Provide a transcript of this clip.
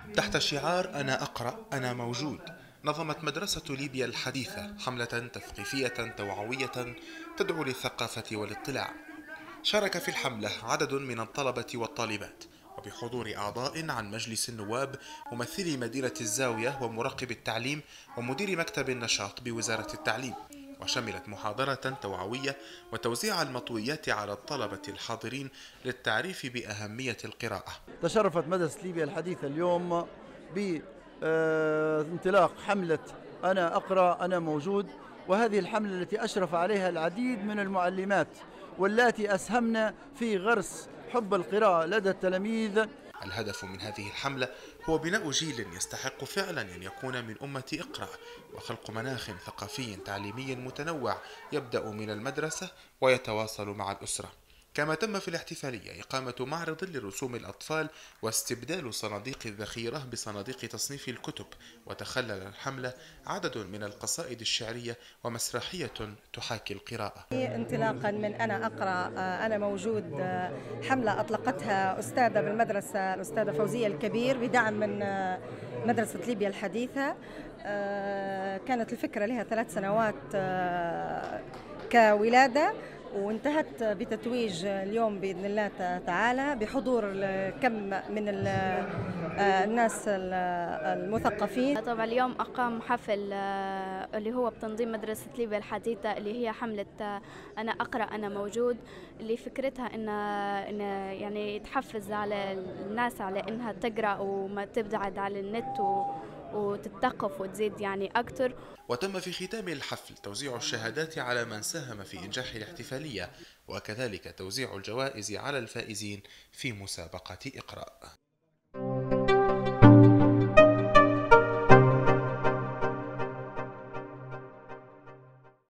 تحت شعار أنا أقرأ أنا موجود، نظمت مدرسة ليبيا الحديثة حملة تثقيفية توعوية تدعو للثقافة والاطلاع. شارك في الحملة عدد من الطلبة والطالبات، وبحضور أعضاء عن مجلس النواب، ممثلي مدينة الزاوية ومراقب التعليم ومدير مكتب النشاط بوزارة التعليم. وشملت محاضرة توعوية وتوزيع المطويات على الطلبة الحاضرين للتعريف بأهمية القراءة. تشرفت مدرسة ليبيا الحديثة اليوم بانطلاق حملة أنا أقرأ أنا موجود، وهذه الحملة التي أشرف عليها العديد من المعلمات واللاتي أسهمن في غرس حب القراءة لدى التلاميذ. الهدف من هذه الحملة هو بناء جيل يستحق فعلا أن يكون من أمة اقرأ، وخلق مناخ ثقافي تعليمي متنوع يبدأ من المدرسة ويتواصل مع الأسرة. كما تم في الاحتفالية إقامة معرض لرسوم الأطفال واستبدال صناديق الذخيرة بصناديق تصنيف الكتب، وتخلل الحملة عدد من القصائد الشعرية ومسرحية تحاكي القراءة. انطلاقا من أنا أقرأ أنا موجود، حملة أطلقتها أستاذة بالمدرسة الأستاذة فوزية الكبير بدعم من مدرسة ليبيا الحديثة. كانت الفكرة لها 3 سنوات كولادة، وانتهت بتتويج اليوم بإذن الله تعالى بحضور كم من الناس المثقفين. طبعا اليوم أقام حفل اللي هو بتنظيم مدرسة ليبيا الحديثة، اللي هي حملة أنا أقرأ أنا موجود، اللي فكرتها إن يعني تحفز على الناس على إنها تقرأ وما تبعد على النت وتتثقف وتزيد يعني أكتر. وتم في ختام الحفل توزيع الشهادات على من ساهم في إنجاح الاحتفالية، وكذلك توزيع الجوائز على الفائزين في مسابقة اقرأ.